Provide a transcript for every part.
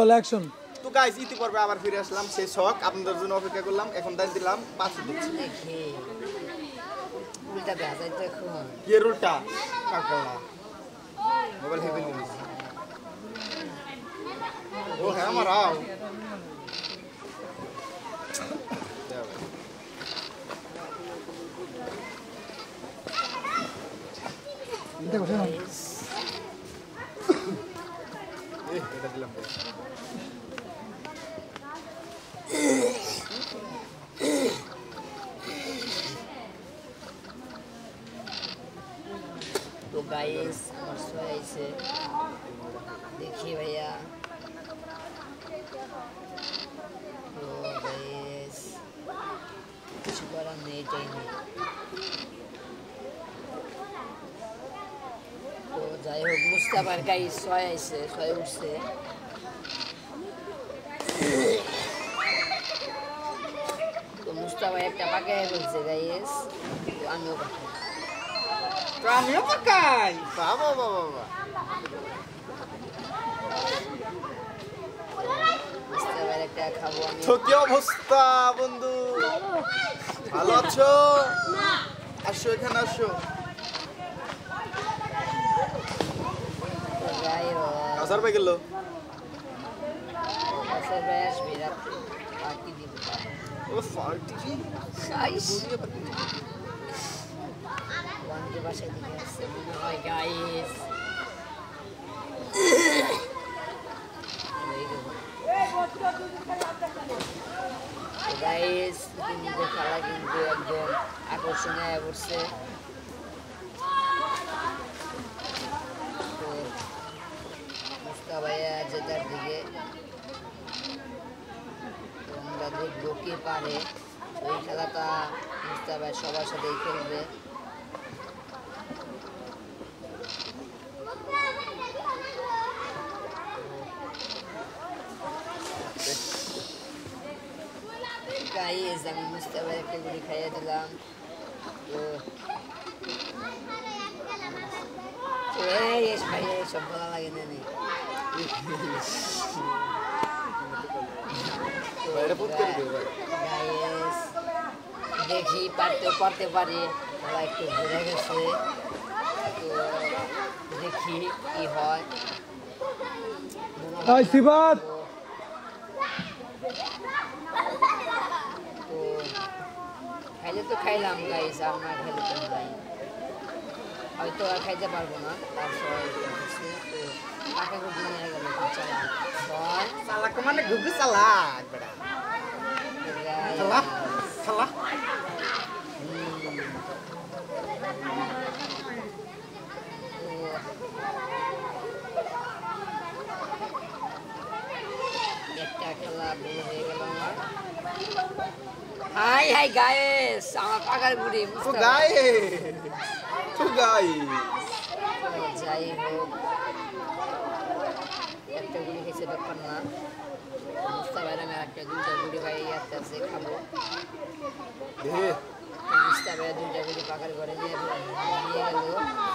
তাহলে অ্যাকশন। তো গাইস ইতিপূর্বে আবার ফিরে আসলাম সেই শখ আপনাদের জন্য অপেক্ষা করলাম এখন দান দিলাম 5 দিচ্ছি দেখি উল্টা বেজাই তো এখন কি রুলটা কাকড়া মোবাইল হেভি নিস ও হ্যাঁ মারাও দেখো শোনো এটা দিলাম तो गाइस আমার সবাই আইছে দেখি ভাইয়া তো গাইস কিছু করার নেই এটাই নেই তো যাই হোক মুস্তাফার গাইস সবাই আইছে সবাই উঠছে তো মুস্তাফা একটা পাকায় বলছে গাইস তো আমিও পাকাই আমিও পাকাই বাবা বাবা বাবা মুস্তাফার একটা খাবো আমি তো কি অবস্থা বন্ধু ভালো আছো আসো এখানে আসো তো যাই হোক আসার ভাই গেল বছর বয়স বিরাট পার্টি দিব ও ফার্টি গাইস বন্ধু বাসায় দিকে আসছে মনে হয় গাইস গাইস কিন্তু খেলা কিন্তু একদম আকর্ষণীয় করছে তো মুস্তা ভাইয়া জেতার দিকে তো আমরা দেখবো কে পারে ওই খেলাটা মুস্তা ভাই সবার সাথেই খেলবে গাইস আমি মুস্তাফার একটা গুলি খাইয়ে দিলাম তো এই ভাই সব ভালো লাগে না নি গাইস দেখি পারতে পারি ওরা একটু ঘুরে গেছে তো দেখি কি হয় এই সিবাত তো খাইলে তো খাইলাম গাইস আর না খাইলে তো নাই হয়তো আর খাইতে পারবো না তারপর তো টাকা গুলো নিয়ে গেল চালা বল সালাক মানে গুগু সালাক বেটা সালা সালা একটা খেলা বড় হয়ে গেল আমার হাই হাই গাইস আমার পাকার বুড়ি তো গাই যাই হোক একটা গুড়ি খেয়েছে ব্যাপার না মুস্তাফার আমি একটা দুইটা গুড়ি পাই আস্তে আস্তে খাবো মুস্তাফার দুইটা গুড়ি পাকার ঘরে নিয়ে গেল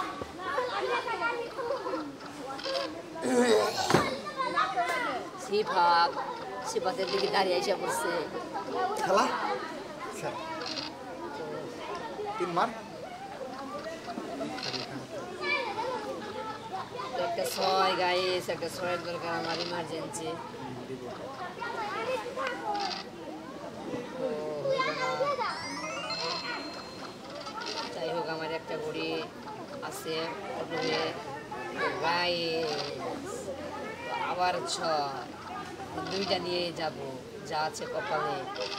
সিফাতের দিকে দাঁড়িয়ে এসে পড়ছে খেলা তিন মার একটা ছয় গাইস একটা ছয়ের দরকার আমার ইমার্জেন্সি যাই হোক আমার একটা ঘড়ি আছে আবার ছয় দুইটা নিয়ে যাব যা আছে কপালে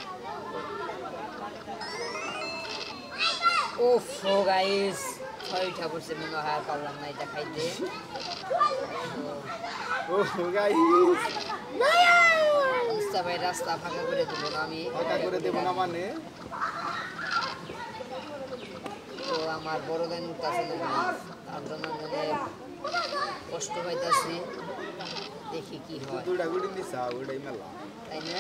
ওফ গাইস ছয়টা পড়ছে মনে হয় আর পারলাম না এটা খাইতে ও গাইস মুস্তাফাই রাস্তা ফাঁকা করে দেবো না আমি ফাঁকা করে দেব না মানে তো আমার বড় গান উঠতেছে না তার জন্য মনে কষ্ট পাইতেছি দেখি কি হয় দুইটা গুড়ি দিছা ওইটাই মেলা তাই না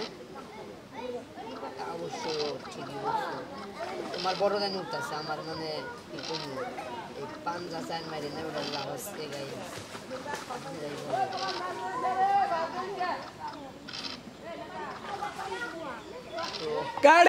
অবশ্য ঠিকই বলছো তোমার বড় গান উঠতেছে আমার মানে কি করবো এই পাঞ্জা চাইন মারি না ওটা লাভ আসছে গাই गाड़ी